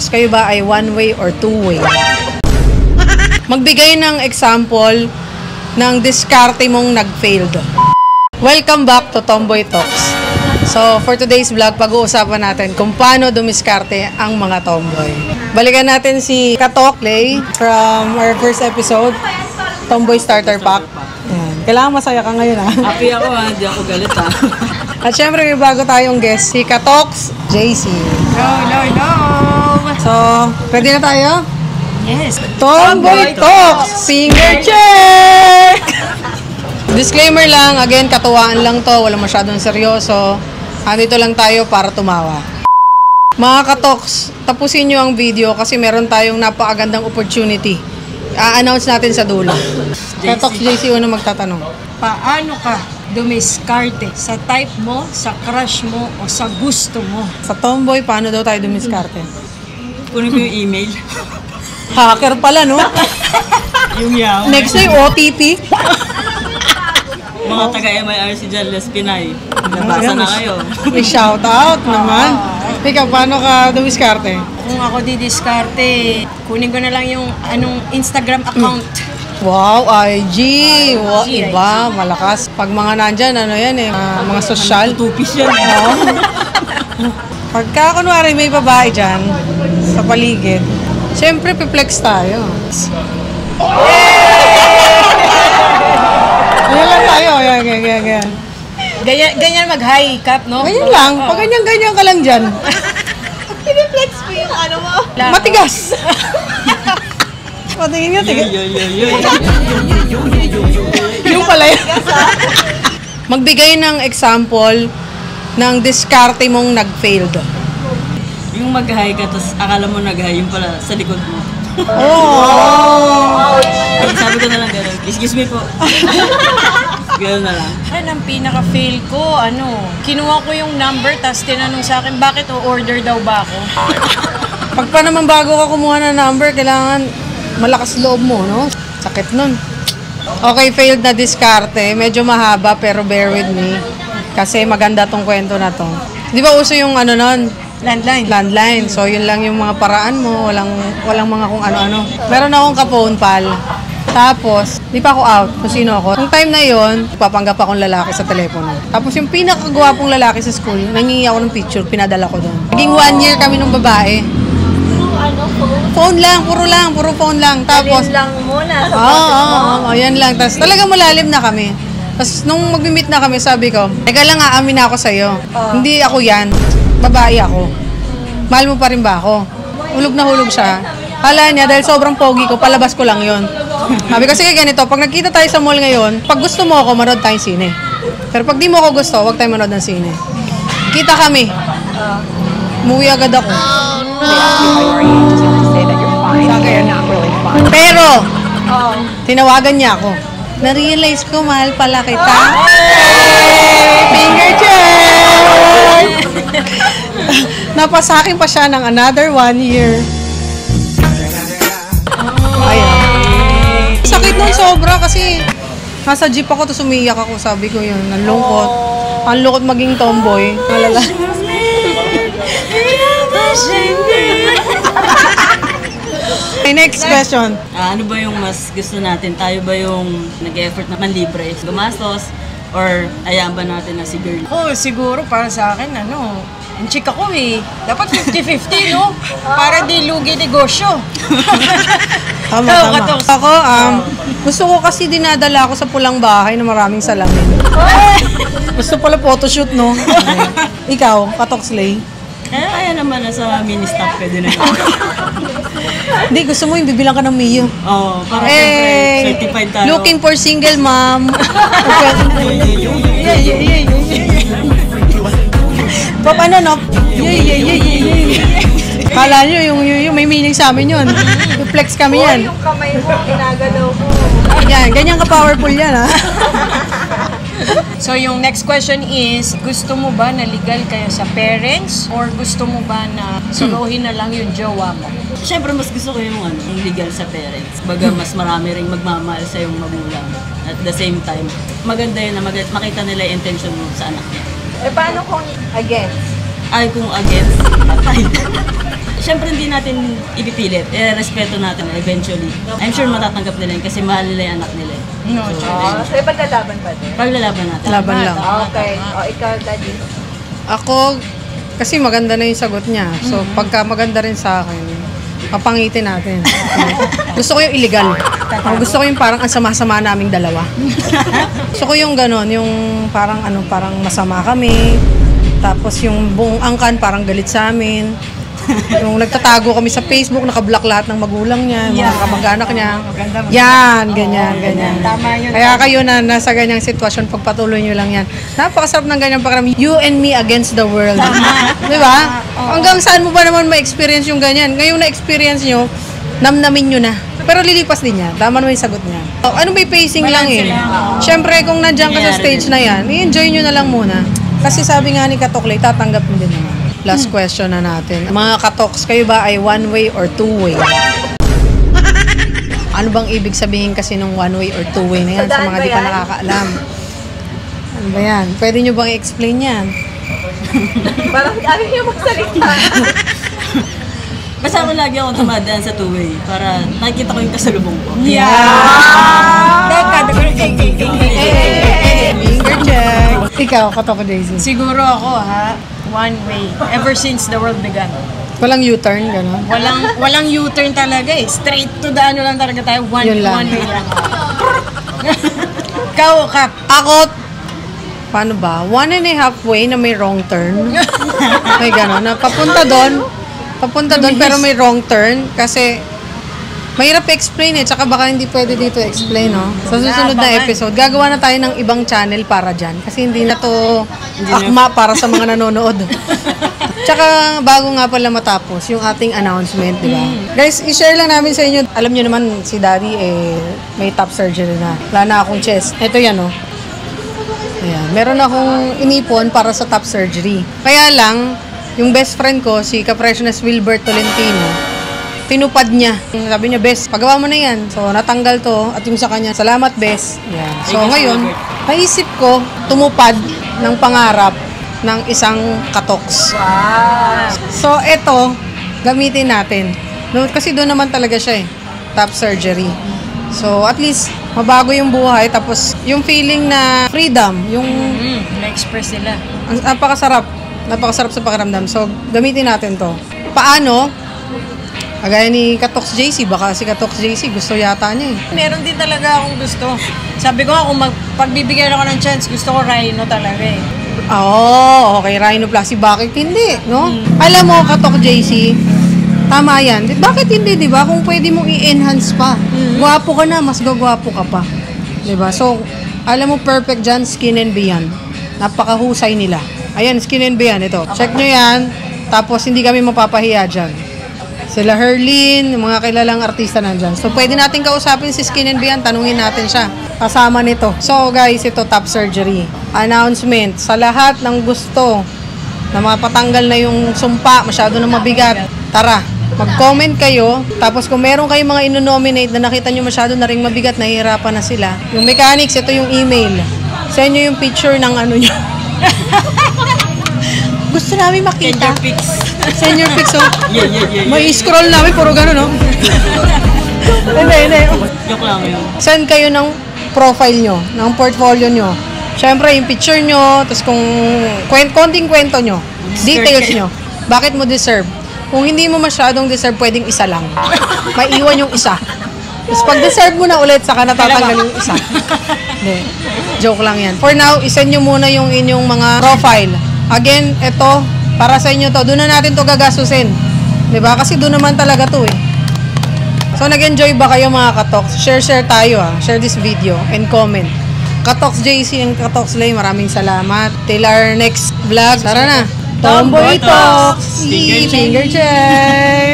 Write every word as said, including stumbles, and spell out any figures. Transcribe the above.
Talks, kayo ba ay one-way or two-way? Magbigay ng example ng diskarte mong nag-failed. Welcome back to Tomboy Talks. So, for today's vlog, pag-uusapan natin kung paano dumiskarte ang mga tomboy. Balikan natin si Katok Lay from our first episode, Tomboy Starter Pack. Ayan. Kailangan masaya ka ngayon, ha? Happy ako, ha? Hindi ako galit, ha? At syempre, may bago tayong guest, si Katoks J C. Hello, hello, hello! So, pwede na tayo? Yes! Tomboy Talks! Finger check! Disclaimer lang, again, katuwaan lang to, wala masyadong seryoso. Andito lang tayo para tumawa. Mga Katoks, tapusin nyo ang video kasi meron tayong napakagandang opportunity. A-announce natin sa dulo. Katoks J C, una magtatanong. Paano ka dumiskarte sa type mo, sa crush mo, o sa gusto mo? Sa tomboy, paano daw tayo dumiskarte? Kunin ko yung email. Hacker pala, no? Yung yaw. Next day, O T P. Mga taga-M I R C dyan, Les Pinay. Nabasa na kayo. May shoutout naman. Ikaw, paano ka dumiskarte? Kung ako didiskarte, kunin ko na lang yung anong Instagram account. Wow, I G. Wow, iba, malakas. Pag mga nandyan, ano yan eh, uh, mga sosyal. Tupis yan. Oo. Pagka kunwari may babae dyan, sa paligid, siyempre piplex tayo. Ayan lang tayo, ayan, ayan, ayan, ayan. Ganyan, ganyan mag-high cap, no? Ganyan lang, pag ganyan-ganyan ka lang dyan. Piniplex mo yung ano mo. Matigas! Patingin nga, tingin. Yo, yo, yo, Yung pala yun. Magbigay ng example ng diskarte mong nag-failed. Yung mag-hi ka, tapos akala mo nag-hi, yung pala sa likod mo. Oh! Ay, sabi ko na lang gano'n. Excuse me po. Gano'n na lang. Ano, ang pinaka-fail ko, ano, kinuha ko yung number, tapos tinanong sa akin, bakit o-order daw ba ako? Pag pa naman bago ka kumuha ng number, kailangan malakas loob mo, no? Sakit nun. Okay, failed na diskarte. Medyo mahaba, pero bear with me. Kasi maganda tong kwento na to. Di ba uso yung ano nun? Landline. Landline. So, yun lang yung mga paraan mo. Walang, walang mga kung ano-ano. Meron akong ka-phone pal. Tapos, di pa ako out kung sino ako. Nung time na yon, papanggap akong lalaki sa telepono. Tapos yung pinakagwapong lalaki sa school, nangingi ako ng picture, pinadala ko doon. Naging one year kami nung babae. Phone lang, puro lang, puro phone lang. Tapos, lang muna. oo, oo, oo, yan lang. Tapos talagang malalim na kami. Tapos nung mag-meet na kami, sabi ko, teka lang, aamin na ako sa'yo. Hindi ako yan. Babae ako. Mahal mo pa rin ba ako? Hulog na hulog siya. Kala niya, dahil sobrang pogi ko, palabas ko lang yon. Sabi ko, sige ganito, pag nagkita tayo sa mall ngayon, pag gusto mo ako, manood tayong sine. Pero pag di mo ako gusto, huwag tayo manood ng sine. Kita kami. Umuwi agad ako. Pero, tinawagan niya ako. Na-realize ko, mahal pala kita. Finger check! Napasakin pa siya ng another one year. Ayan. Sakit nun sobra kasi nasa jeep ako tapos umiiyak ako. Sabi ko yun, ang lungkot. Ang lungkot maging tomboy. Malala. Okay, next question. Ah, ano ba yung mas gusto natin? Tayo ba yung nag-effort na manlibre? Gumastos? Or ayaan ba natin na si girl? Oh, siguro para sa akin, ano, yung chick ako eh. Dapat fifty fifty, no? Para di lugi negosyo. Tama, Ikaw, tama. Katoks. Ako, um, gusto ko kasi dinadala ako sa pulang bahay na maraming salamin. Gusto pala photoshoot, no? Ikaw, Katoks Lay. Kaya kaya naman na sa mini-stop pwede na yun. Hindi, gusto mo yung bibilang ka ng Mio. Oo, para Eh, siyempre certified tayo. looking for single mom. Pop, ano, no? Yay, yay, yay, yay, yay. Kala nyo, yung, yung, yung may meaning sa amin yun. Flex kami yan. Yung kamay mo, ginagalaw ko. Yan, ganyan ka-powerful yan, ha? So, yung next question is, gusto mo ba na legal kayo sa parents or gusto mo ba na suluhin na lang yung jowa mo? Siyempre, mas gusto ko yung, ano, yung legal sa parents. Baga, mas marami rin magmamahal sa yung magulang. At the same time, maganda yun na mag- makita nila yung intention mo sa anak niya. Eh, paano kung against? Ay, kung against, patay. syempre hindi natin ipipilit. Eh, respeto natin eventually. I'm sure matatanggap nila yun kasi mahal nila yung anak nila. eh. No, So, Oh, so ipaglalaban pa din. paglalaban natin. Laban lang. Okay. O, ikaw, Daddy. Ako, kasi maganda na yung sagot niya. So, pagka maganda rin sa akin, papangitin natin. Gusto ko yung illegal. Ako gusto ko yung parang ang sama-sama naming dalawa. Gusto ko yung ganon, yung parang ano, parang masama kami. Tapos yung buong angkan parang galit sa amin. Yung nagtatago kami sa Facebook, nakablock lahat ng magulang niya, mga kamag-anak niya. Yan, ganyan, ganyan. Tama yun. Kaya kayo na nasa ganyang sitwasyon, pagpatuloy nyo lang yan. Napakasarap ng ganyang pakiram. You and me against the world. Di ba? Hanggang saan mo ba naman ma-experience yung ganyan? Ngayong na-experience nyo, namnamin nyo na. Pero lilipas din yan. Tama naman yung sagot niya. Oh, ano may pacing lang eh. Siyempre, kung nandiyan ka sa stage na yan, i-enjoy nyo na lang muna. Kasi sabi nga ni Katoklay, tatanggap mo din naman. Last question na natin. Mga katoks, kayo ba ay one way or two way? Ano bang ibig sabihin kasi ng one way or two way na yan sa mga di pa nakakaalam? Ano ba yan? Pwede nyo bang i-explain yan? Parang ano yung magsalita. Basta ako lagi ako tumadaan sa two-way para nakikita ko yung kasalubong ko. Finger check. Ikaw, Katok Daisy. Siguro ako ha, one way. Ever since the world began. Walang U-turn, gano'n? Walang walang U-turn talaga eh. Straight to the ano lang talaga tayo. One, Yun lang. one way lang. Ikaw, Kap. Ako, paano ba? One and a half way na may wrong turn. May gano'n. Na papunta doon, papunta doon pero may wrong turn kasi mahirap i-explain eh. Tsaka baka hindi pwede dito i-explain, no? Sa susunod na episode, gagawa na tayo ng ibang channel para dyan. Kasi hindi na to akma para sa mga nanonood. Tsaka bago nga pala matapos, yung ating announcement, di ba? Guys, i-share lang namin sa inyo. Alam nyo naman, si Daddy eh, may top surgery na. Wala na akong chest. Ito yan, oh. Ayan. Meron akong inipon para sa top surgery. Kaya lang, yung best friend ko, si Capressioness Wilbert Tolentino, tinupad niya. Sabi niya, Bes, pagawa mo na yan. So, natanggal to. At yung sa kanya, salamat, Bes. Yan. So, ngayon, naisip ko, tumupad ng pangarap ng isang katoks. Wow. So, eto, gamitin natin. No, kasi doon naman talaga siya eh. Top surgery. So, at least, mabago yung buhay. Tapos, yung feeling na freedom, yung Mm, na-express nila. ang napakasarap. Napakasarap sa pakiramdam. So, gamitin natin to. Paano? Kagaya ni Katoks J C, baka si Katoks J C gusto yata niya eh. Meron din talaga akong gusto. Sabi ko nga, kung mag, pagbibigyan ako ng chance, gusto ko rhino talaga eh. Oo, okay, rhinoplasty. Bakit hindi, no? Alam mo, Katok J C, tama yan. Bakit hindi, di ba? Kung pwede mong i-enhance pa. Gwapo ka na, mas gagwapo ka pa. Di ba? So, alam mo, perfect dyan, Skin and Beyond. Napakahusay nila. Ayan, Skin and Beyond, ito. Check nyo yan. Tapos, hindi kami mapapahiya dyan. Sila Herlin, yung mga kilalang artista nandyan. So, pwede natin kausapin si Skin and Beyond, tanungin natin siya. Kasama nito. So, guys, ito top surgery. Announcement. Sa lahat ng gusto na mapatanggal na yung sumpa, masyado na mabigat, tara, mag-comment kayo. Tapos, kung meron kayong mga inonominate na nakita nyo masyado na ring mabigat, nahihirapan na sila. Yung mechanics, ito yung email. Send nyo yung picture ng ano nyo. Gusto namin makita. Send your pics. Send your pics, oh. Yeah, yeah, yeah. May scroll namin, puro gano'n, no? Hindi, hindi. Joke lang yun. Send kayo ng profile nyo, ng portfolio nyo. Siyempre, yung picture nyo, tapos kung kwent, konting kwento nyo, details nyo. Bakit mo deserve? Kung hindi mo masyadong deserve, pwedeng isa lang. Maiwan yung isa. Tapos pag deserve mo na ulit, saka natatanggal yung isa. Hindi. Joke lang yan. For now, isend nyo muna yung inyong mga profile. Again, ito, para sa inyo to. Doon na natin to gagasusin. Diba? Kasi doon naman talaga to eh. So, nag-enjoy ba kayo mga katoks? Share-share tayo ah. Share this video and comment. Katoks J C and Katoks Lay, maraming salamat. Till our next vlog. Tara na. Tomboy Talks! Finger check. Finger check!